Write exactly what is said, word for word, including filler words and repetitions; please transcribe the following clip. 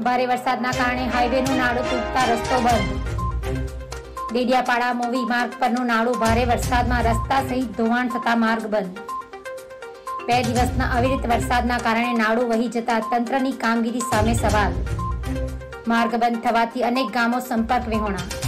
ભારે વરસાદના કારણે હાઈવેનું નાળું તૂટતા રસ્તો બંધ. ડેડિયાપાડા મોવી માર્ગ પરનું નાળું ભારે વરસાદમાં રસ્તા સહિત ધોવાણ થતા માર્ગ બંધ. બે દિવસના અવિરત વરસાદના કારણે નાળું વહી જતા તંત્રની કામગીરી સામે સવાલ. માર્ગ બંધ થવાથી અનેક ગામો સંપર્ક વિહોણા.